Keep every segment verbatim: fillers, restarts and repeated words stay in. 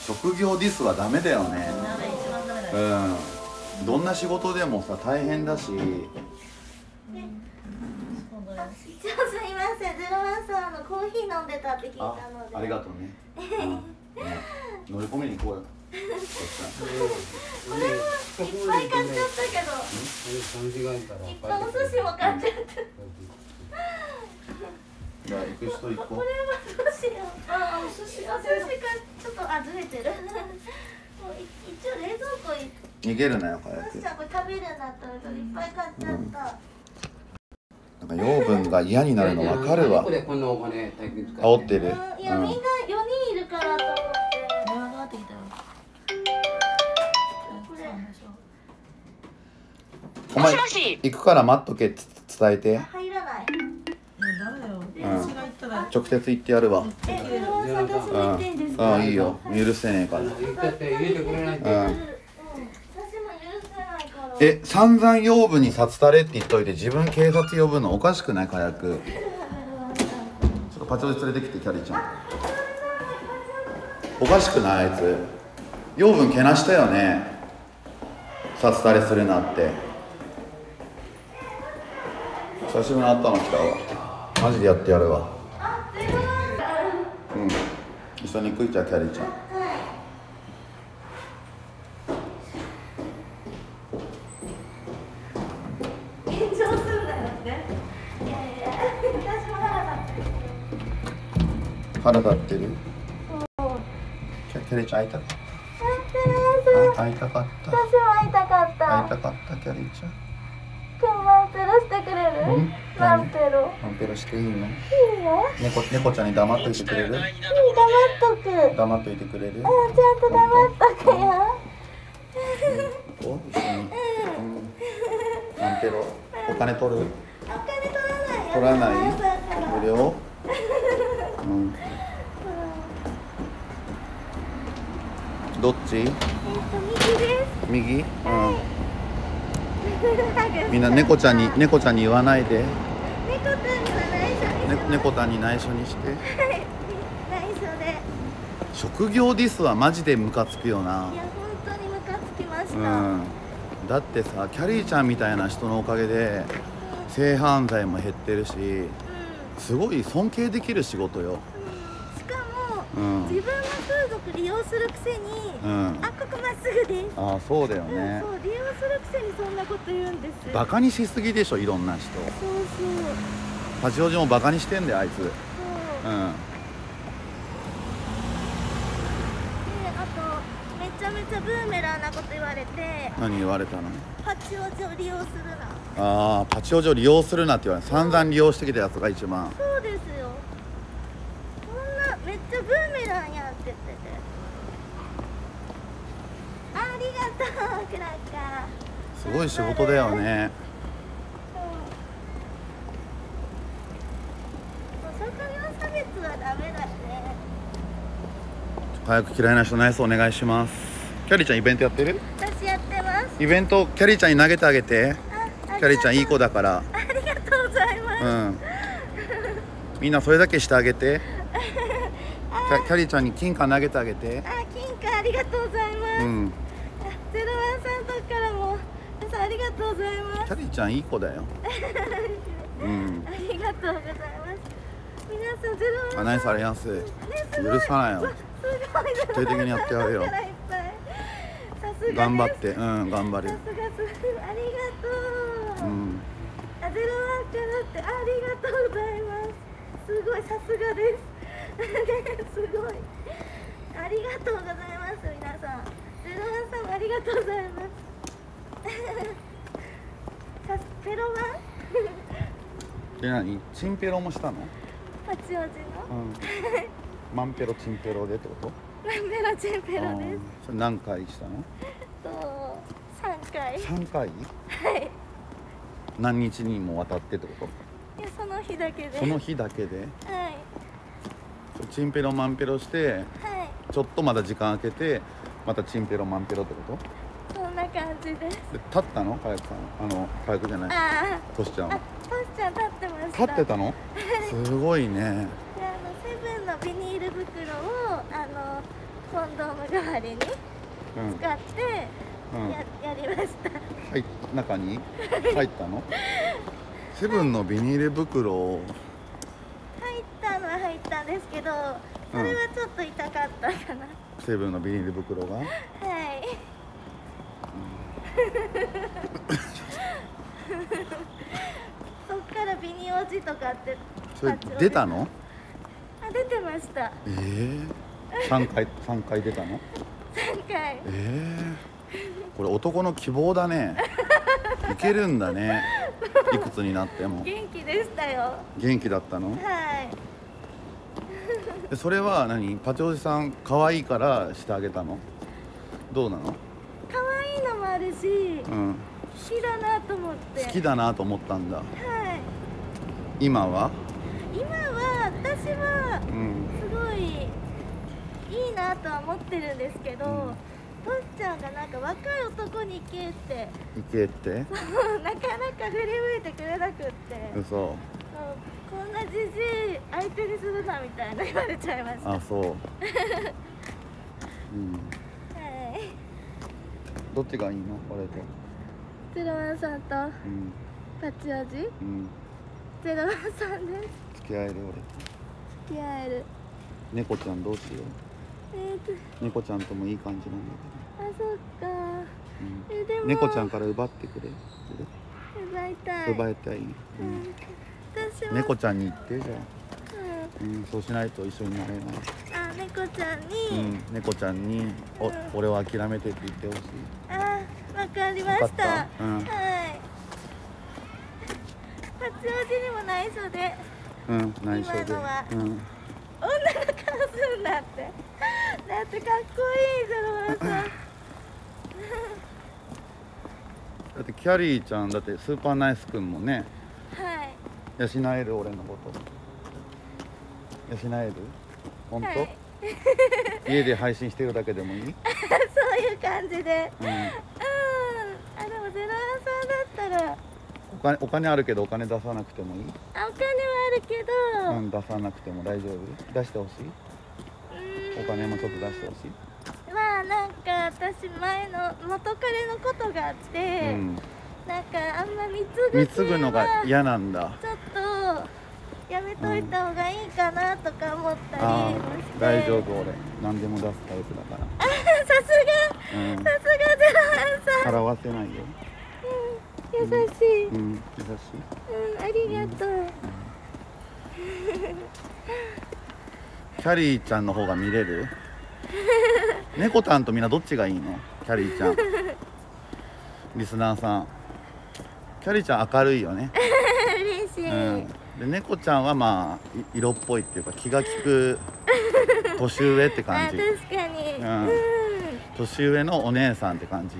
職業ディスはダメだよね。 ダメ、一番ダメだよ。 うん。どんな仕事でもさ大変だし。 本当に。 一応すいません、ゼロワンさんのコーヒー飲んでたって聞いたので。 あ、ありがとうね。うんね、乗り込みに行こうよ。 これはいっぱい買っちゃったけど。いっぱいお寿司も買っちゃった。 じゃあ行く人行こう。 これはどうしよう。あ、お寿司、お寿司がちょっとあずれてる。もう一応冷蔵庫に。 逃げるなよ早く。 これ食べるんだったらいっぱい買っちゃった。 なんか養分が嫌になるの分かるわ。煽ってる。 いや、みんなよにんいるからと思って。 電話かかってきたよ。 これ。 お前行くから待っとけって伝えて。 入らない。 ダメだよ。私が言ったら直接行ってやるわ。 え、ゼロワンさんと一緒に行っていいんですか。 ああ、いいよ。許せねえから。うん。え、散々養分に札たれって言っといて自分警察呼ぶのおかしくない？火薬。ちょっとパチオで連れてきてキャリーちゃん。おかしくない？あいつ養分けなしたよね。札たれするなって。久しぶりに会ったの来たわ。マジでやってやるわ。うん。一緒に行くいちゃキャリーちゃん。腹立ってる。キャキャリーちゃん会いたかった。会いたかった。 私も会いたかった。 会いたかったキャリーちゃん。 今日マンペロしてくれる？マンペロ。 マンペロしていいの？ いいよ。 猫猫ちゃんに黙っといてくれる？ いい、黙っとく。 黙っといてくれる？ うん、ちゃんと黙っとくよ。 お、一緒に。マンペロ、お金取る？ お金取らないよ。 取らない？無料？うん。どっち？ えっと、右です。 右？うん。みんな猫ちゃんに猫ちゃんに言わないで。 猫ちゃんには内緒に。 ね、猫ちゃんに内緒にして。 はい、内緒で。 職業ディスはマジでムカつくよな。 いや、本当にムカつきました。 うん。だってさ、キャリーちゃんみたいな人のおかげで性犯罪も減ってるし、すごい尊敬できる仕事よ。 しかも、 うん、 自分の風俗利用するくせに、 うん、 あ、ここまっすぐです。 ああ、そうだよね、 うん、そう、利用するくせにそんなこと言うんです。 バカにしすぎでしょ、いろんな人。 そうそう。 八王子もバカにしてんだよ、あいつ。 そう。 うん。 で、あと、めちゃめちゃブーメランなこと言われて。 何言われたの？ 八王子を利用するな。 ああ、パチオジを利用するなって言われ、散々利用してきたやつが一番。 そうですよ。こんなめっちゃブーメランやんって言ってて。ありがとう、クラッカー。 すごい仕事だよね。 職業差別はダメだね。 早く嫌いな人ナイスお願いします。キャリーちゃんイベントやってる？ 私やってます。 イベントキャリーちゃんに投げてあげて。キャリーちゃんいい子だから。 ありがとうございます。 うん。みんなそれだけしてあげて。キャ、キャリーちゃんに金貨投げてあげて。 あ、金貨ありがとうございます。うん。ゼロワンさんとからも皆さんありがとうございます。 キャリーちゃんいい子だよ。うん。 ありがとうございます。皆さんゼロワンさん。 あ、ナイスアリアンス。許さないよ。徹底的にやってやるよ。頑張って、うん、頑張る。 さすがす、ありがとう。うん。あ、ゼロワンからってありがとうございます。すごい、さすがです。すごい。ありがとうございます、皆さん。ゼロワンさんもありがとうございます。さす、ペロワン。 で、何、チンペロもしたの？ 八王子の。うん。 マンペロチンペロでってこと？ マンペロチンペロです。 それ何回したの？ と三回。 三回？ はい。 何日にもわたってってこと？ いや、その日だけで。 その日だけで？ はい。 チンペロマンペロして、はい、ちょっとまだ時間空けてまたチンペロマンペロってこと？ そんな感じです。 で、立ったの？カヤクさん、あのカヤクじゃない、 ああ、 トシちゃんは。 トシちゃん立ってました。 立ってたの？すごいね。 で、あのセブンのビニール袋をあのコンドーム代わりに使うんってうんや、やりました。 はい中に入ったのセブンのビニール袋入ったのは入ったんですけど、それはちょっと痛かったかな。 セブンのビニール袋がはい。そっからビニおじとかってそれ出たの？ あ、出てました。 ええ三回三回出たの？ さんかい。 ええこれ男の希望だね。いけるんだね。いくつになっても元気でしたよ。 元気だったの？ はい。 でそれは何？パチおじさん可愛いからしてあげたの？どうなの？ 可愛いのもあるし、 うん好きだなと思って。 好きだなと思ったんだ。 はい。 今は？ 今は私はうんすごいいいなとは思ってるんですけど、 うんトシちゃんがなんか若い男に行けっていけって？ なかなか振り向いてくれなくって、 嘘。 もうこんなじじい相手にするなみたいな言われちゃいました。はあそう。うんい。 どっちがいいの？俺と。 ゼロワンさんとうんパチおじうんゼロワンさんです。 付き合える付き合える。 俺。猫ちゃんどうしよう。 えーと猫ちゃんともいい感じなんだあ、そっか。 けど。うんえでも猫ちゃんから奪ってくれ。 奪いたい。 奪いたい。ううんん。私も猫ちゃんに言ってじゃうんあ。うんそうしないと一緒になれない。 あ、猫ちゃんうに、 ん猫ちゃんにおうん俺は諦めてって言ってほしい。 あ、わかりまし。 わかったたうんはい。八王子にも内緒でうん内緒で。 今のはうん女の顔するんだって。だってかっこいいゼロワンさん。 だってキャリーちゃんだってスーパーナイスくんもねはい。 養える俺のこと養える本当、 はい。 家で配信してるだけでもいい、うん、 そういう感じで。うん。あ、でもゼロワンさんだったら、 お金お金あるけどお金出さなくてもいい、 あ、お金はあるけど、 うん、出さなくても大丈夫出してほしいうんお金もちょっと出してほしい、 まあなんか私前の元彼のことがあって、 うん、 なんかあんま貢ぐ貢ぐのが嫌なんだ。 ちょっとやめといた方がいいかなとか思ったりあもしてあ大丈夫俺何でも出すタイプだかあ、さすら、うん、 がさすがゼロワンさん、 払わせないよ、 うん、優しい、うん、 うん、優しいありがとう、 キャリーちゃんの方が見れる猫ちゃんとみんなどっちがいいのキャリーちゃんリスナーさんキャリーちゃん明るいよね、 嬉しい、 うん、で猫ちゃんはまあい色っぽいっていうか気が利く年上ってあ、 感じ確かに、 ううんん、うん、 年上のお姉さんって感じ、うん、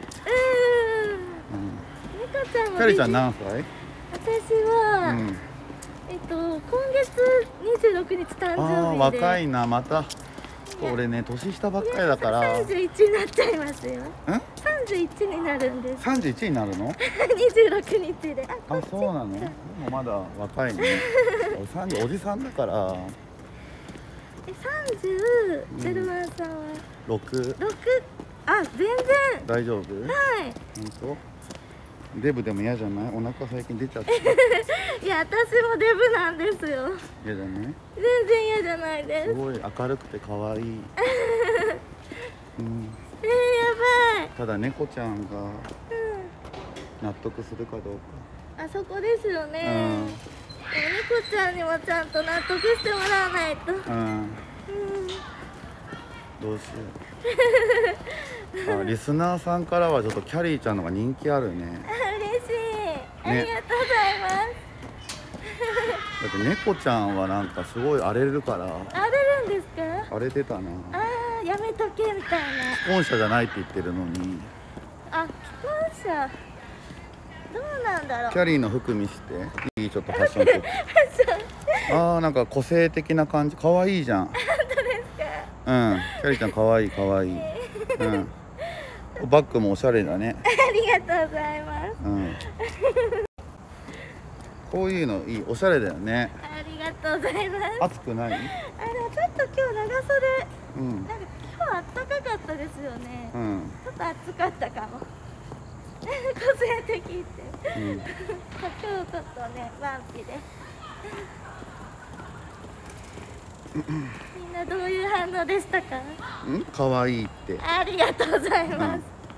猫ちゃんもキャリーちゃん何歳？ 私は、 うん、 えっと今月にじゅうろくにち誕生日で、 ああ若いなまた俺ね年下ばっかりだからさんじゅういちになっちゃいますよ。 んさんじゅういちになるんです。 さんじゅういちになるの？ にじゅうろくにちで。あ、こあっちそうなの？でもまだ若いね俺さんじゅうおじさんだからえ、さんじゅう、 うんゼロワンさんはろくろく、あ、全然。 大丈夫？ はい。 本当？デブでも嫌じゃない？お腹最近出ちゃっていや、私もデブなんですよ。 嫌じゃない？ 全然嫌じゃないですす。 ごい明るくて可愛い、うん、 えー、やばい。 ただ猫ちゃんがうん。 納得するかどうあそこですよね。 うんでも猫ちゃんにもちゃんと納得してもらわないと。うん。 か、うん、どうしようあリスナーさんからはちょっとキャリーちゃんの方が人気あるねあ、嬉しい。ありがとうございます。 だって猫ちゃんはなんかすごい荒れるから荒れるんですか？ 荒れてたなああ、やめとけみたいな。 既婚者じゃないって言ってるのにあ、既婚者。どうなんだろう。 キャリーの服見せていいちょっとファッションチェックあーなんか個性的な感じ可愛いじゃん本当ですか？ うんキャリーちゃん可愛い可愛いうんバッグもおしゃれだねありがとうございます。 うんこういうのいいおしゃれだよねありがとうございます。 暑くないあ、でもちょっと今日長袖、 うんなんか今日ったかかったですよね。 うん、 ちょっと暑かったかも。個性的って。 うん、 今日ちょっとね、ワンピで。みんなどういう反応でしたか？ うん、可愛いって。 ありがとうございます。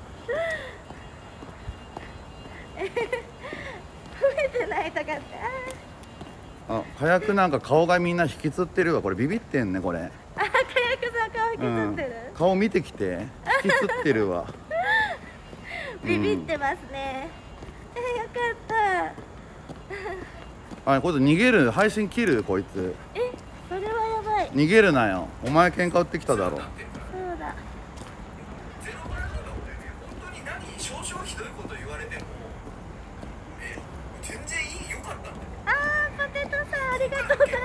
うん、増えてないとかって。 あ、火薬なんか顔がみんな引きつってるわ。これビビってんねこれ。 あ、火薬さん顔引きつってる、 うん、顔見てきて引きつってるわ。 ビビってますね、うん、えー、よかったあ、こいつ逃げる。配信切るこいつ。 え、それはやばい。 逃げるなよ。お前喧嘩売ってきただろ。 そうだ。あー、ポテトさんありがとうございます。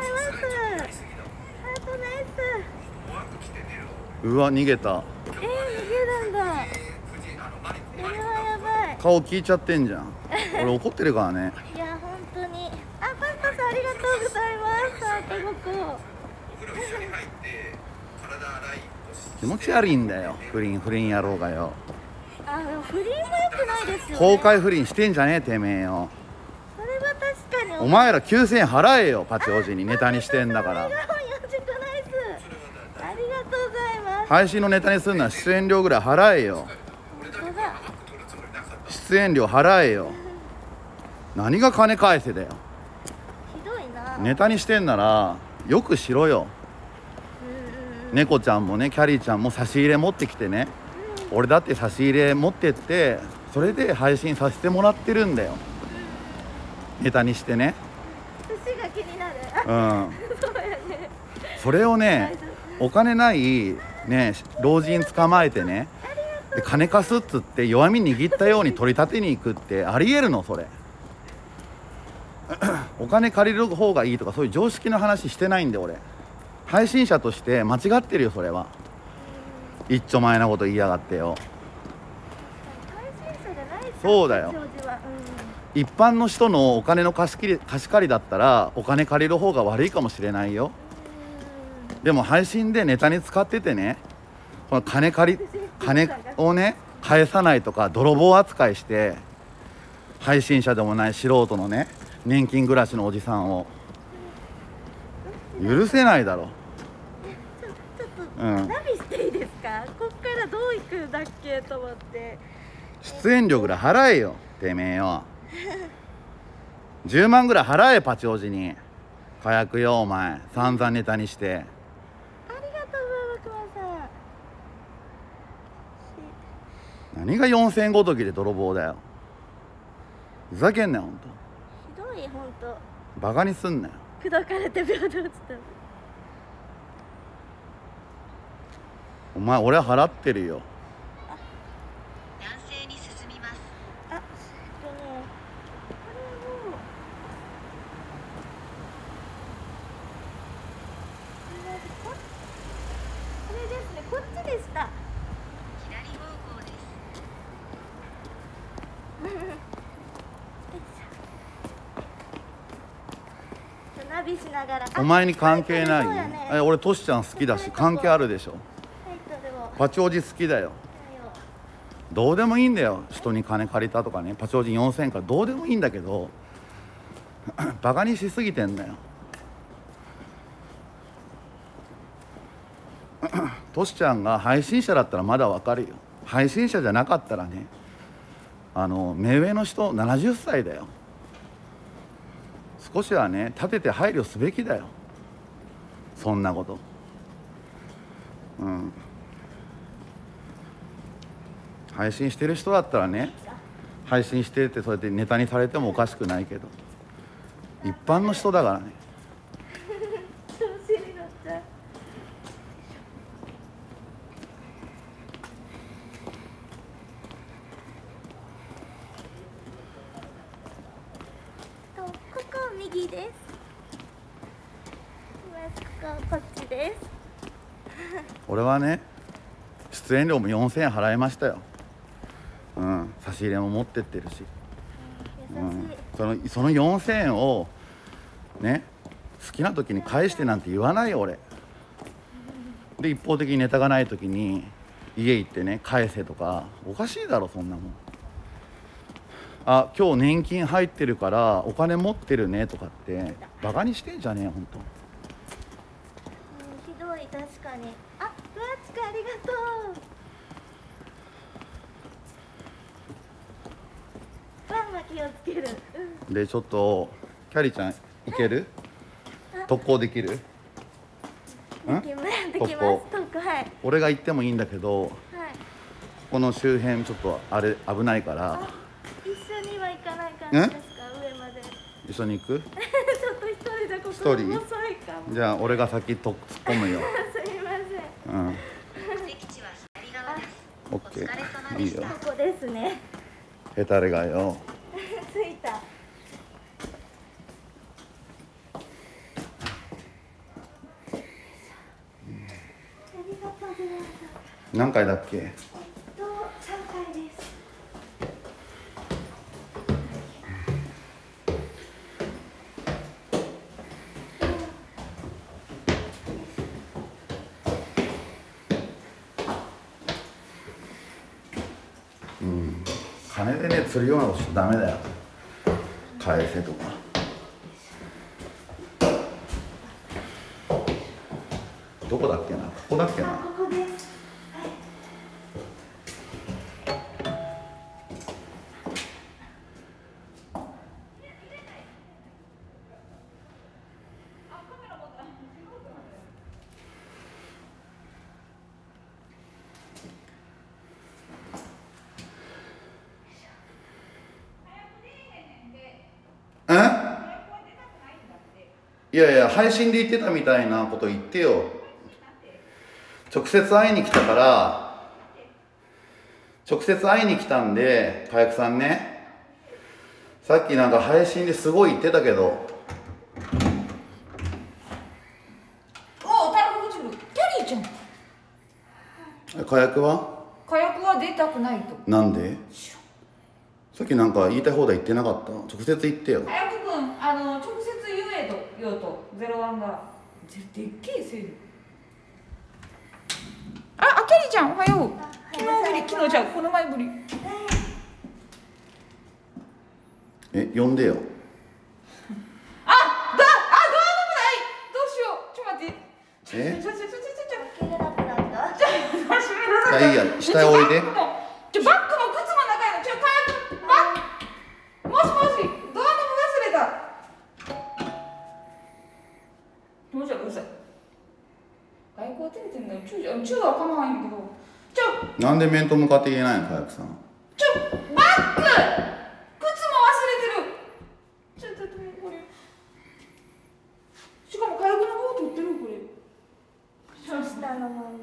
ハートナイス。 うわ、逃げた。 えー、逃げるんだ。それはやばい。 顔聞いちゃってんじゃん。俺怒ってるからね。 いや、本当に。あ、パスタさんありがとうございます。ハートごこ。 気持ち悪いんだよ。不倫不倫野郎がよ。 あ、不倫も良くないですよね。 公開不倫してんじゃねえてめえよ。 それは確かに。 お前らきゅうせんえん払えよ。パチおじにネタにしてんだから。 ありがとうございます。 配信のネタにするのは出演料ぐらい払えよ。 本当だ。 出演料払えよ。何が金返せだよ。 ひどいな。 ネタにしてんならよくしろよ。猫ちゃんもね、キャリーちゃんも差し入れ持ってきてね、うん、俺だって差し入れ持ってってそれで配信させてもらってるんだよ、うん、ネタにしてね。 寿司が気になる。 うんそうやね。 それをね、お金ないね老人捕まえてね、で金貸すっつって弱み握ったように取り立てに行くってありえるのそれ。お金借りる方がいいとかそういう常識の話してないんで俺。配信者として間違ってるよそれは。一丁前なこと言いやがってよ。そうだよ、うん、一般の人のお金の貸し切り貸し借りだったらお金借りる方が悪いかもしれないよ。でも配信でネタに使っててね、この金借り金をね返さないとか泥棒扱いして配信者でもない素人のね年金暮らしのおじさんを許せないだろ。 ちょっと、うん、ナビしていいですか？こっからどう行くんだっけと思って。 出演料ぐらい払えよてめえよ。じゅうまんぐらい払えパチおじに。火薬よお前散々ネタにして。 ありがとうございます熊さん。何がよんせんえんごときで泥棒だよ。ふざけんなよほんと。 ひどいほんと。 バカにすんなよ。 口説かれて秒で落ちた。 お前俺払ってるよ。 男性に進みます。 あ、えっとね、これもこれですね、こっちでした。 左方向です。 ナビしながら。 お前に関係ないよ、ね、え俺トシちゃん好きだし関係あるでしょ。パチおじ好きだよ。どうでもいいんだよ人に金借りたとかね。パチおじよんせんえんからどうでもいいんだけどバカにしすぎてんだよ。トシちゃんが配信者だったらまだわかるよ。配信者じゃなかったらね、あの目上の人ななじゅっさいだよ。少しはね立てて配慮すべきだよそんなこと。うん、配信してる人だったらね配信してってそうやってネタにされてもおかしくないけど、一般の人だからね。 調子に乗っちゃう。とここ右です。こここっちです。 俺はね出演料もよんせんえん払いましたよ。うん、差し入れも持ってってるし、うん、そのそのよんせんえんをね好きな時に返してなんて言わないよ俺。 で一方的にネタがない時に家行ってね返せとかおかしいだろそんなもん。あ今日年金入ってるからお金持ってるねとかってバカにしてんじゃねえよほんと。 ひどい確かに。あ、ふわちかありがとう。ワンは気をつける。うん。 でちょっとキャリーちゃんいける？特攻できる？ できます。できます。特はい。 俺が行ってもいいんだけど、 はい。 ここの周辺ちょっとあれ危ないからあ、一緒には行かない感じですか？上まで。 一緒に行く？ ちょっと一人じゃここ一人遅いかも。 じゃあ俺が先と突っ込むよ。 すいません。 うん。 お席地は左側です。 オッケお疲れ様ー。いいよでした。。 ここですね。 ヘタレがよ。 着いた。ありがとうございます。 何回だっけ？ えっと三回です。 うん。金でね釣るようなことしちゃダメだよ。返せとか。どこだっけな？ここだっけな？ あ、ここです。 え？いやいや配信で言ってたみたいなこと言ってよ。直接会いに来たから直接会いに来たんでかやくさんね、さっきなんか配信ですごい言ってたけど。 お、タラコ口ぶキャリーちゃん。 かやくは火薬は出たくないと。 なんで？さっきなんか言いたい放題言ってなかった？直接言ってよ。 火薬君、あの直接言えと言おうとゼロワンがでっけえせい。あ、あ、キャリーちゃんおはよう。昨日ぶり、昨日じゃこの前ぶり。 え、呼んでよ。 あ、だ、あ、ドアノブない。どうしよう。ちょっと待って。 え？ ちょちょちょちょちょ。 開けれなくなった。 じゃあ、 じゃあいいや、下へおいで。 ちょ、バッグも靴も中やの。ちょ、早く。バッグ。もしもし、ドアノブ忘れた。どうじゃ、うるさい。外交は照れてんだよ。チューじゃ、チューは構わんけど。ちょ、 なんで面と向かって言えないの、かやくさん。 ちょ、バッグ。靴も忘れてる。ちょ、ちょっとこれ。しかも火薬の棒取ってるこれ。 下のまんま。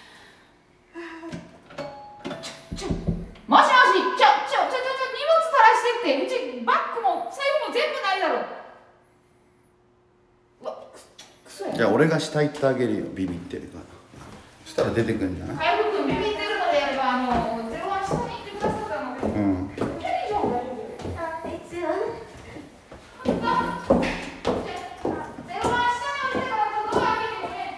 ちょ、もしもし、ちょ、ちょ、ちょ、ちょ、ちょ、荷物垂らしてって、うちバッグも財布も全部ないだろ。うわ、く、くそや。 じゃあ俺が下行ってあげるよ、ビビってるから。そしたら出てくるんじゃない？ 早くビビってるのであれば、あの、ゼロワン下に行ってくださったので。 うん。 キャリーちゃんは大丈夫。 あ、一応。 ゼロワン下に降りてからドア開けてね。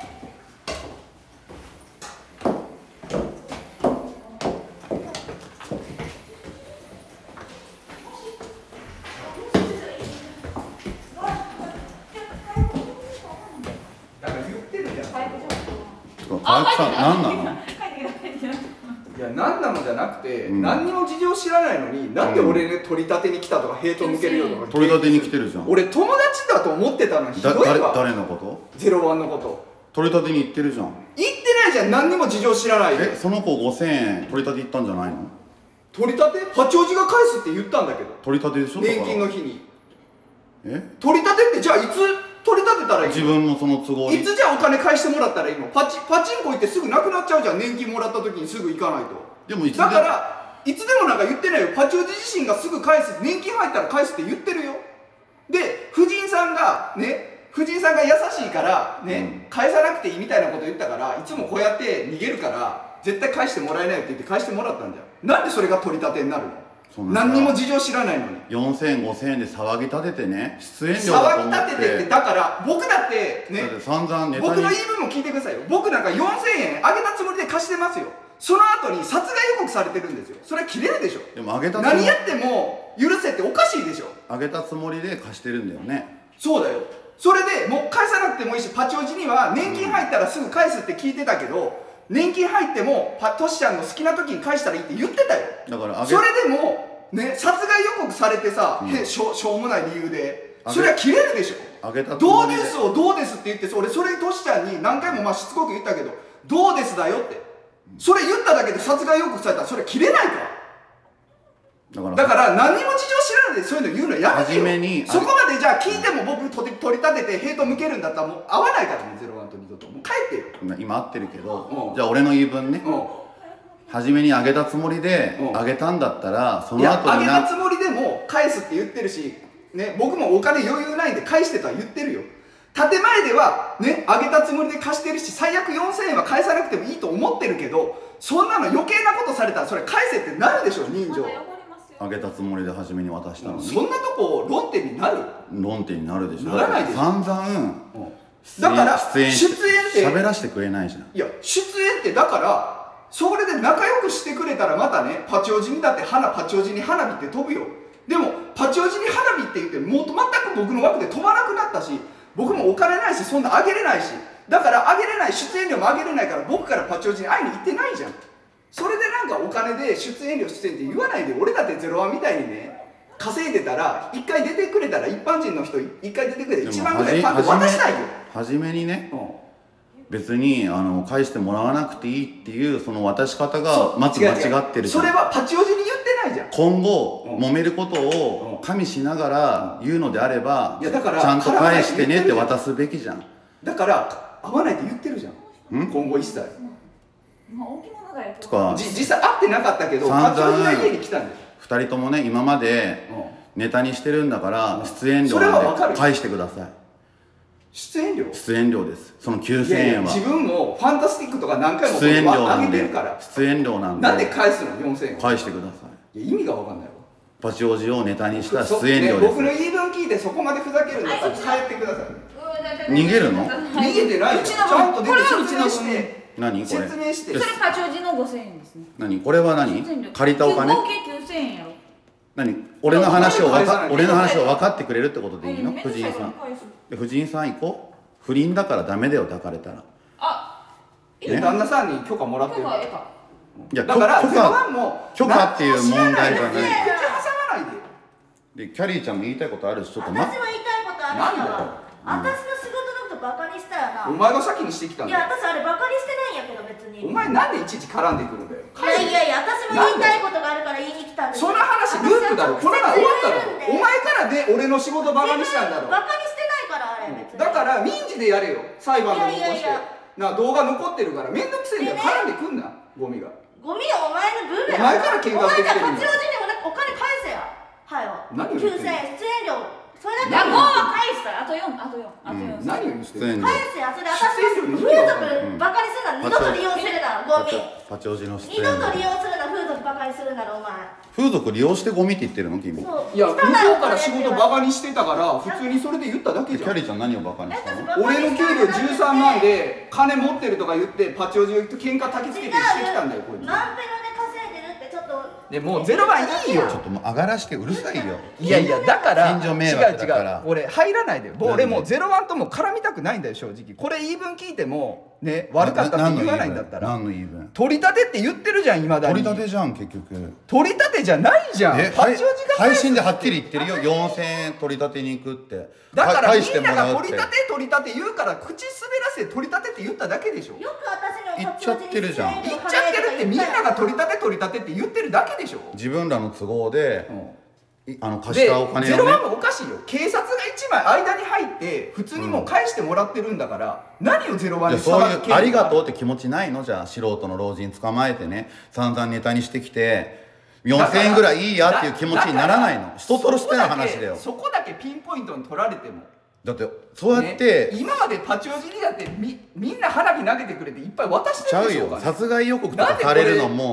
だから言ってるじゃん。 早くじゃかやくさん、なんなの？ 帰ってきた、帰ってきた。 いや、何なのじゃなくて、 うん何にも事情知らないのに、なんで俺ね、取り立てに来たとか、ヘイト向けるよとか。 取り立てに来てるじゃん。 俺、友達だと思ってたのに、ひどだ、 い誰、 わ。 誰のこと？ ゼロワンのこと。 取り立てに行ってるじゃん。 言ってないじゃん、何にも事情知らないで。 え、その子ごせんえん取り立て行ったんじゃないの？ 取り立て八王子が返すって言ったんだけど。 取り立てでしょ？だから年金の日に。 え？ 取り立てって、じゃあいつ取り立てたらいいの？ 自分もその都合に。 いつじゃあお金返してもらったらいいの？パチ、パチンコ行ってすぐなくなっちゃうじゃん、年金もらった時にすぐ行かないと。 でもいつだからいつでもなんか言ってないよ。パチオジ自身がすぐ返す、年金入ったら返すって言ってるよ。で、夫人さんがね、夫人さんが優しいからね、 うん返さなくていいみたいなこと言ったから、いつもこうやって逃げるから絶対返してもらえないよって言って返してもらったんじゃん。なんでそれが取り立てになるの？ そんな何にも事情知らないのに。 よんせんえんごせんえんで騒ぎ立ててね、出演料だと思って騒ぎ立ててって、だから僕だってね、 だって散々ネタに僕の言い分も聞いてくださいよ。僕なんかよんせんえんあげたつもりで貸してますよ。その後に殺害予告されてるんですよ。それは切れるでしょ。 でもあげたつもり何やっても許せっておかしいでしょ。 あげたつもりで貸してるんだよね。 そうだよ。それでもう返さなくてもいいし、パチオジには年金入ったらすぐ返すって聞いてたけど、年金入ってもパトシちゃんの好きな時に返したらいいって言ってたよ。 だからあげそれでもね、殺害予告されてさ、 うんへしょしょうもない理由であげそれは切れるでしょ。 あげたつどもりでうですをどうですって言って、俺それトシちゃんに何回もまあしつこく言ったけど、どうですだよって、それ言っただけで殺害予告されたらそれ切れないか。 だからだから何にも事情知らないでそういうの言うのやめてよ。 初めにそこまでじゃあ聞いても僕取り取り立ててヘイト向けるんだったらもう合わないからね。ゼロワンと二度ともう帰ってよ。 今今合ってるけど、 うんじゃあ俺の言い分ね、 うん初めにあげたつもりでうんあげたんだったら、そいの後になやあげたつもりでも返すって言ってるし、ね、僕もお金余裕ないんで返してとは言ってるよ。建前ではね、あげたつもりで貸してるし、最悪よんせんえんは返さなくてもいいと思ってるけど、そんなの余計なことされたらそれ返せってなるでしょ。人情あげたつもりで初めに渡したのにそんなとこ論点になる。 論点になるでしょ。 ならないでしょ散々 だから出演し出演って喋らせてくれないじゃん。 いや出演ってだからそれで仲良くしてくれたらまたね、パチオジにだって花パチオジに花火って飛ぶよ。でもパチオジに花火って言ってもう全く僕の枠で飛ばなくなったし、僕もお金ないしそんなあげれないし、だからあげれない、出演料もあげれないから僕からパチオジに会いに行ってないじゃん。それでなんかお金で出演料出演って言わないで。俺だってゼロワンみたいにね稼いでたらいっかい出てくれたら、一般人の人いっかい出てくれたらいちまんぐらいパンと渡したいよ。 初めにね、 うん別にあの返してもらわなくていいっていうその渡し方がまず間違ってるじゃん。 それはパチオジに言ってないじゃん。 今後、 うん揉めることを加味しながら言うのであれば、 いやだからちゃんと返してねって絡まない渡すべきじゃん。 だから会わないって言ってるじゃん。 ん今後一切まあ大きいものだよとかじ実際会ってなかったけど、 散々 パチオジが家に来たんだよ。 ふたりともね今までネタにしてるんだからうん出演料それはわなんかるで返してください。 出演料出演料です。そのきゅういせんえんはやいや自分もファンタスティックとか何回も出演料あなんでげてるから、 出演料なんでなんで返すのよんせんえん返してください。 いや意味が分かんないわ。 パチオジをネタにしたそ出演料ね、僕のです。 言い分聞いてそこまでふざけるんだったら帰ってください。 逃げるの逃げてないよ。 うちちゃんと出てのこれはうち説明しの分て何これ説明してそれパチオジのごせんえんですね。 何これは何出演料借りたお金合計きゅうせんえんやろ。 何俺の話をわ返さないか俺の話を分かってくれるってことでいいの？ はい藤井さん返すで藤井さん行こう。不倫だからダメだよ抱かれたら。 あ、 ね旦那さんに許可もらってる。 今日はええか。 いやだから許ゼロワ可ンも許可っていう問題じゃない口挟まないで。 でキャリーちゃんも言いたいことあるしちょっと待って。 私も言いたいことあるなんだよよ。私の仕事のことバカにしたよな。 お前が先にしてきたんいだよ。 や、私あれバカにしてないんやけど別に。 お前なんでいちいち絡んでくるんだよ。 いやいやいや、私も言いたいことがあるから言いに来たんですその話ループだろ。この前終わったろ。お前からで俺の仕事バカにしたんだろ。 バカにしてないからあれ別に。 だから民事でやれよ。裁判で残していやいやいやな、動画残ってるからめんどくせえんだよ。 でね絡んでくんなゴミが。 ゴミはお前の分や。 お前から喧嘩してきてるんだよお前じゃあ八王子にもねお金返せや。はいよ。 何を言ってんのきゅうせんえん出演料。それだけいや、もうは返した。あとよん、あとよん、あとよん。 うん何を言ってんの。 出演料返せや。それ私の風俗バカにするな。二度と利用するなゴミ。 パチオジの出二演料度と利用するな。風俗バカにするならお前。 風俗利用してゴミって言ってるの君。 そう。 いや、向こうから仕事バカに。 にしてたから普通にそれで言っただけキじゃん。 ャリーちゃん何をバカにしたの？ 俺の給料じゅうさんまんで金持ってるとか言ってパチオジを喧嘩焚きつけてしてきたんだよこいつ。 マンペロで稼いでるってちょっと。 でもうゼロばんいいよ。 ちょっともう上がらしてうるさいよ。 いやいやだから近所迷惑だから違う違う俺入らないでよ。もうなんで俺もうゼロワンとも絡みたくないんだよ正直。これ言い分聞いてもね悪かったって言わないんだったら何の言い分？ 取り立てって言ってるじゃんいまだに。 取り立てじゃん結局。 取り立てじゃないじゃん。 えパチオジが配信ではっきり言ってるよ。よんせんえん取り立てに行くって。 だから返してみんなもらうってが取り立て取り立て言うから口滑らせて取り立てって言っただけでしょ。 よく私に言っちゃってるじゃん言っちゃってるってみんなが取り立て取り立てって言ってるだけでしょ。 自分らの都合で、いあの貸しでたお金ゼロをねワンもおかしいよ。警察が一枚間に入って普通にもう返してもらってるんだから、何をゼロワンじゃあそういうに裁けありがとうって気持ちないの？じゃあ素人の老人捕まえてね散々ネタにしてきてよんせんえんぐらいいいやっていう気持ちにならないの？人としての話だよ。 そこだけピンポイントに取られてもだってそうやって、 ね、今までパチオジにだってみみんな花火投げてくれていっぱい渡してちゃうよるでしょうがね。 殺害予告とかされるのも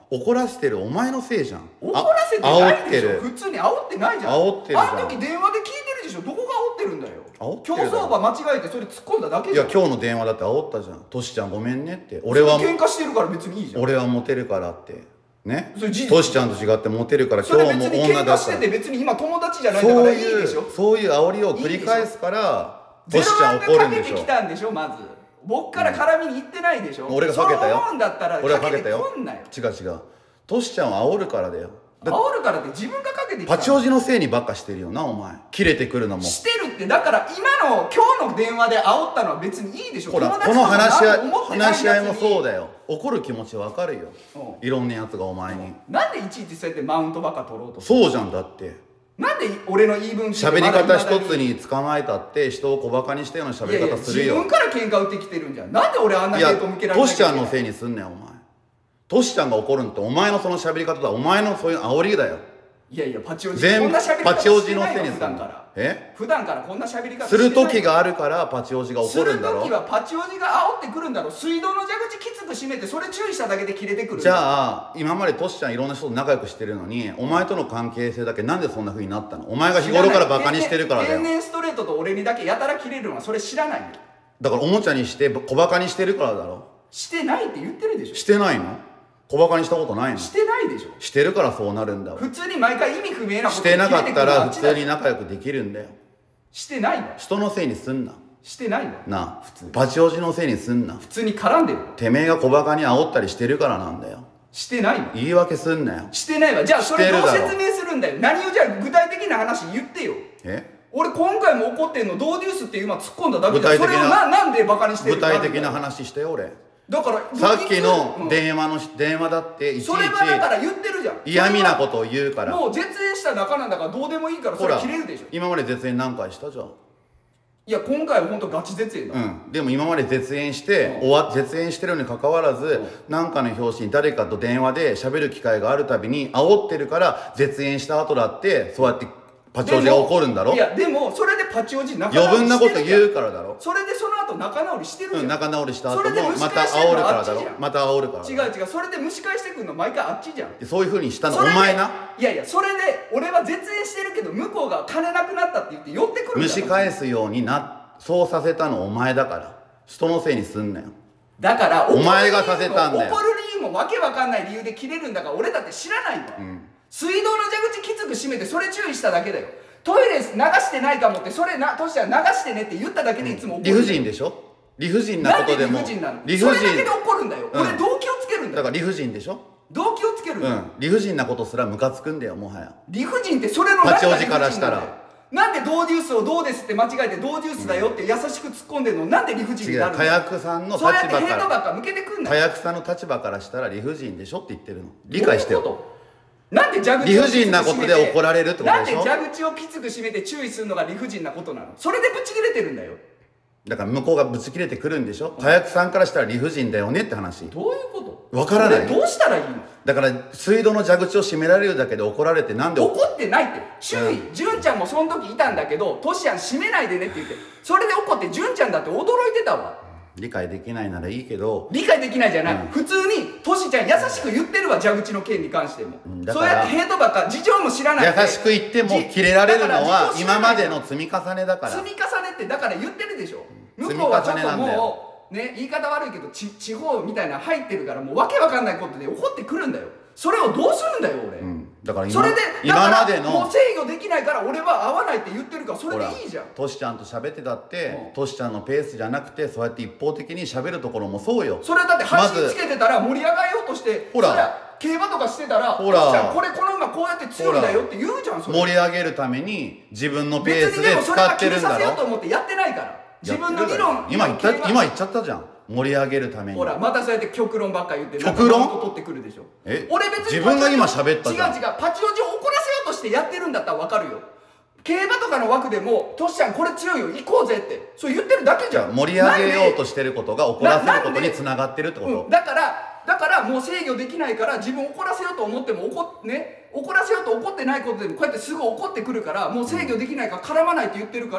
怒らせてるお前のせいじゃん。 怒らせてないでしょ。 煽ってる普通に煽ってないじゃん。 煽ってるじゃん。 あの時電話で聞いてるでしょ。どこが煽ってるんだよ。 煽って競るだろ。 走馬間違えてそれ突っ込んだだけいじゃん。 や今日の電話だって煽ったじゃん。トシちゃんごめんねって。俺は喧嘩してるから別にいいじゃん。 俺はモテるからってね。 それ事実トシちゃんと違ってモテるからそ今日もれ別に喧女だったら。 嘩してて別に今友達じゃないんだかそうらいいでしょ。 いうそういう煽りを繰り返すからゼロトシちゃんワンがか怒るんでしょ。 けてきたんでしょまず。僕から絡みに行ってないでしょ。 俺がかけたよ。 そう思うんだったら俺はかけてかけたよ。 こんなよ。 違う違う。トシちゃんは煽るからだよ。だ煽るからって自分がかけてきたパチおじのせいにばっかしてるよなお前。切れてくるのも。 してるって。だから今の今日の電話で煽ったのは別にいいでしょ。 ほら友達この話し合いとか思ってないやつに話し合いもそうだよ。怒る気持ちわかるよ。 うんいろんなやつがお前に。 なんでいちいちそうやってマウントばっか取ろうとする。 そうじゃんだって。 なんで俺の言い分喋り方一つに捕まえたって人を小バカにしたような喋り方するよ。 いやいや自分から喧嘩売ってきてるんじゃん。なんで俺あんないヘやイト向けられないトシちゃんのせいにすんねんお前。トシちゃんが怒るんってお前のその喋り方だ。お前のそういう煽りだよ。 いやいやパチオジ全部こんな喋り方パチおじのしてないよせいにすんの普段から。 え普段からこんな喋り方する時してないがあるからパチおじが怒るんだろ。 する時はパチオジが煽ってくるんだろ。水道の蛇口きつく閉めてそれ注意しただけで切れてくるんだじゃあ今までトシちゃんいろんな人と仲良くしてるのにお前との関係性だけなんでそんな風になったの。お前が日頃からバカにしてるからだよ。 天然ストレートと俺にだけやたら切れるのはそれ知らないよ。 だからおもちゃにして小バカにしてるからだろ。 してないって言ってるでしょ。 してないの。小バカにしたことないの。 してないでしょ。 してるからそうなるんだわ。 普通に毎回意味不明なことしてなかったら普通にに仲良くできるんだよ。 してないんだよ。 人のせいにすんな。 してないんだよ。 なあ普通パチおじのせいにすんな。 普通に絡んでる。 てめえが小バカに煽ったりしてるからなんだよ。 してないの。 言い訳すんなよ。 してないわ。じゃあそれどうしてるだろ説明するんだよ。何をじゃあ具体的な話言ってよ。 え俺今回も怒ってんのドーデュースっていう今突っ込んだだけで具体的なそれをななんでバカにしてる具体的な話してよ俺。 だからさっきのうん電話の電話だっていちいちそれはだから言ってるじゃん。 嫌味なことを言うから。 もう絶縁した仲なんだからどうでもいいからそれほら切れるでしょ。 今まで絶縁何回したじゃん。 いや今回は本当ガチ絶縁だ、 うん、でも今まで絶縁して、 うん終わ絶縁してるにかかわらず何、かの表紙に誰かと電話で喋る機会があるたびに煽ってるから絶縁した後だってそうやってパチおじが怒るんだろ。 いやでもそれでパチおじ仲直り余分なことしてるじゃん言うからだろ。 それでその後仲直りしてるじゃん、 うん、仲直りした後もそれで蒸しまた返してるの煽るからだあっちじゃんろ。また煽るからだろ。 違う違うそれで蒸し返してくるの毎回あっちじゃん。 そういうふうにしたのおそれで前ないやいやそれで俺は絶縁してるけど向こうが金なくなったって言って寄ってくるんだ蒸し返すようになそうさせたのお前だから人のせいにすんなよ。 だからお前がさせたんだよ怒る理由もわけわかんない理由で切れるんだから俺だって知らないわ、 ん水道の蛇口きつく閉めてそれ注意しただけだよ。トイレ流してないかもってそれなとしては流してねって言っただけでいつも怒る、 理不尽でしょ。理不尽ななんで理ことでも不尽なの。 理不それだけで尽怒るんだよ、 うん俺動機をつけるんだよ。 だから理不尽でしょ。 動機をつけるんだよ、 うん理不尽なことすらムカつくんだよもはや。 理不尽ってそれの何がパチおじからしたら理不尽なんだよ。なんでドーデュースをどうですって間違えてドーデュースだよって優しく突っ込んでるのなんで理不尽違になるの。 う火薬さんの立そうやって場ヘイトからばっか向けてくんな火よ。 薬さんの立場からしたら理不尽でしょって言ってるの理解してよ。 どういうことなんで蛇口を理不尽なことで怒られるってことでしょ。 なんで蛇口をきつく閉めて注意するのが理不尽なことなの。それでブチ切れてるんだよ。 だから向こうがぶち切れてくるんでしょ。火薬さんからしたら理不尽だよねって話。 どういうことわからない俺どうしたらいいの。 だから水道の蛇口を閉められるだけで怒られてなんで怒怒ってないって注意、純ちゃんもその時いたんだけどトシヤン閉めないでねって言ってそれで怒って純ちゃんだって驚いてたわ。 理解できないならいいけど理解できないじゃない、 うん普通にトシちゃん優しく言ってるわ蛇口の件に関しても、 んだからそうやってヘイトばっか事情も知らないで優しく言っても切れられるのだからは事情知らない今までの積み重ねだから。 積み重ねってだから言ってるでしょ。向積みこうはちょっと重ねなんだよもうね言い方悪いけどち地方みたいなの入ってるからもうわけわかんないことで怒ってくるんだよ。それをどうするんだよ俺、 うんだから今それでだ今からまでのもう制御できないから俺は合わないって言ってるからそれほらでいいじゃん。 トシちゃんと喋ってたってうんトシちゃんのペースじゃなくてそうやって一方的に喋るところもそうよ。 それだってまず走りつけてたら盛り上がようとしてほらそりゃ競馬とかしてたらほらトシちゃんこれこの馬こうやって強いだよって言うじゃん。それ盛り上げるために自分のペー別にスででもそれは使ってるんだ決めさせようとろ。 思ってやってないから自分の理論今言った競馬今言っちゃったじゃん盛り上げるために。 ほらまたそうやって極論ばっか言って極論なんかマウント取ってくるでしょ。 え俺別に自分が今喋ったじゃん違う違うパチオジを怒らせようとしてやってるんだったら分かるよ。競馬とかの枠でもトシちゃんこれ強いよ行こうぜってそう言ってるだけじゃん。 じゃあ盛り上げようとしてることが怒らせることにつながってるってこうん、 と。 だからだからもう制御できないから自分怒らせようと思っても怒っね怒らせようと怒ってないことでもこうやってすぐ怒ってくるからもう制御できないから絡まないって言ってるから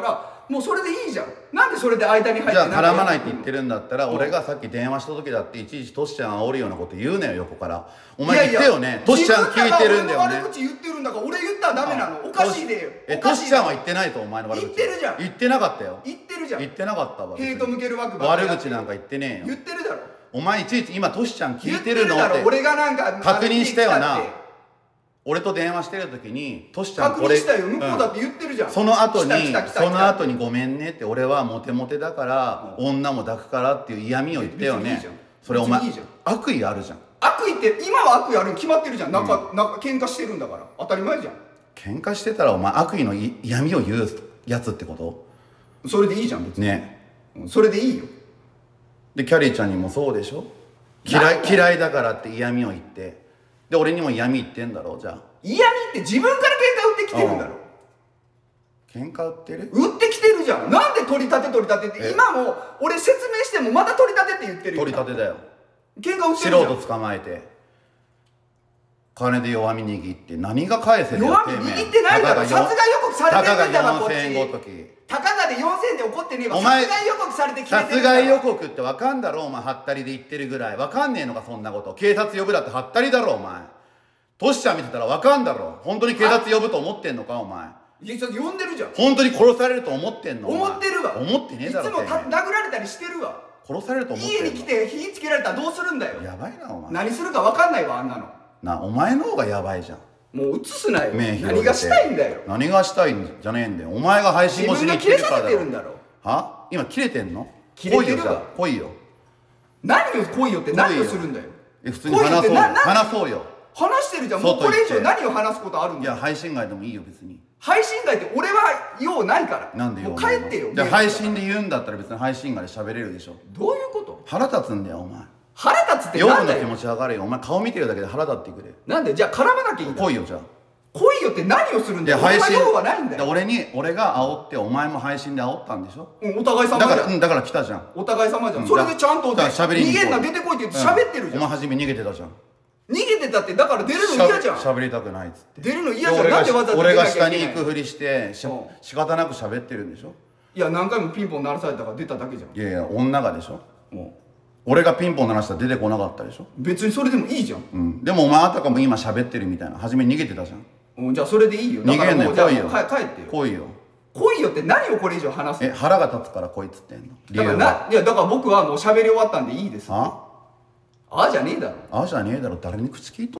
もうそれでいいじゃん。なんでそれで間に入ってじゃあ絡まないんかって言ってるんだったら、 うん俺がさっき電話した時だっていちいちトシちゃん煽るようなこと言うなよ横から。おいやいや前言ってよね。トシちゃん聞いてるんだよね。 自分らが俺の悪口言ってるんだから俺言ったらダメなの。おかしいでよ。 え、 おかしいトシちゃんは言ってないとお前の悪口。 言ってるじゃん言ってなかったよ。 言ってるじゃん。 言ってなかったわ。 ヘイト向ける枠ばっかり悪やって口なんか言ってねえよ。 言ってるだろ。 お前いちいち今トシちゃん聞言いてるのっだろ。 て俺がなんか確認したよなあれ聞いたって。 俺と電話してる時にトシちゃん確これ認したよ。向こうだっんて言ってるじゃん。 その後に来た来た来た来たその後にごめんねって、俺はモテモテだから女も抱くからっていう嫌味を言ったよね別にいいじゃん。 それお前別にいいじゃん悪意あるじゃん。 悪意って今は悪意あるに決まってるじゃん。なんか、なんか喧嘩してるんだから当たり前じゃん。 喧嘩してたらお前悪意のい嫌味を言うやつってこと？ それでいいじゃん別に。 ね。 うんそれでいいよ。 でキャリーちゃんにもそうでしょ。嫌い嫌いだからって嫌味を言って、で俺にも嫌味言ってんだろ。じゃあ嫌味って自分から喧嘩売ってきてるんだろ。 喧嘩売ってる？ 売ってきてるじゃん。なんで取り立て取り立てってえ今も俺説明してもまた取り立てって言ってるよ。 取り立てだよ。 喧嘩売って素るじゃん。 人捕まえて金で弱み握って何が返せだよ。 弱み握ってないだろ。殺害予告されてたかるんだからこっがよんせんえんごち。 ときたかがでよんせんえんで怒ってねえわ。 お前殺害予告されて決めてるんだ殺害予告。 告ってわかんだろお前。はったりで言ってるぐらいわかんねえのかそんなこと。警察呼ぶだってはったりだろお前。トシちゃん見てたらわかんだろ。本当に警察呼ぶと思ってんのかお前。 いやそれ呼んでるじゃん。 本当に殺されると思ってんのお前。 思ってるわ。 思ってねえだろいつもたてめえ殴られたりしてるわ。 殺されると思ってんの。 家に来て火つけられたらどうするんだよ。 やばいなお前。 何するか分かんないわあんなの。 なお前の方がやばいじゃん。 もう映すなよ。 目広げて何がしたいんだよ。 何がしたいんじゃねえんだよ。お前が配信自分越しに言ってが切れさるからだろ。 せてるんだろ。 は今切れてんの？ 切れてるわ来いよじゃあ来いよ。 何を来いよって何をするんだよ。 え普通に話そうよ。 来いよってなな話そうよ。 話してるじゃん。もうこれ以上何を話すことあるんいやだよ。 配信外でもいいよ別に。 配信外って俺は用ないから。 なんでよ。 もう帰ってよ。 じゃあ配信で言うんだったら別に配信外で喋れるでしょ。 どういうこと？ 腹立つんだよお前。 腹立つって夜なんだよ。 の気持ち上がれよ。お前顔見てるだけで腹立ってくれ。 なんでじゃあ絡まなきゃいいんだ。 来いよじゃあ。 来いよって何をするんだよ。 で配信俺は用はないんだよ。 で俺に俺が煽ってお前も配信で煽ったんでしょ。 うんお互い様だかじゃん。 らうんだから来たじゃん。 お互い様じゃん。 うんそれでちゃんとだから喋りに行こう逃げんな出てこいって言って喋ってるじゃん。 お前初め逃げてたじゃん。 逃げてたってだから出るの嫌じゃん。 しゃべりたくないっつって。 出るの嫌じゃん。 俺がなんでわざわざ俺が出なきゃいけない下に行くふりしてしうん仕方なく喋ってるんでしょ。 いや何回もピンポン鳴らされたから出ただけじゃん。 いやいや女がでしょ。 も俺がピンポン鳴らしたら出てこなかったでしょ。 う別にそれでもいいじゃん。 うんでもお前あたかも今喋ってるみたいな。初め逃げてたじゃん。 うんじゃあそれでいいよ。だから逃げんなもうじゃあよ来いよ。 か帰ってよ。 来いよ。 来いよって何をこれ以上話すの？ え腹が立つから来いっつってんの。理だから由は。 ないやだから僕はもう喋り終わったんでいいです。 あああじゃねえだろ。 あじゃねえだろ。誰に口聞いと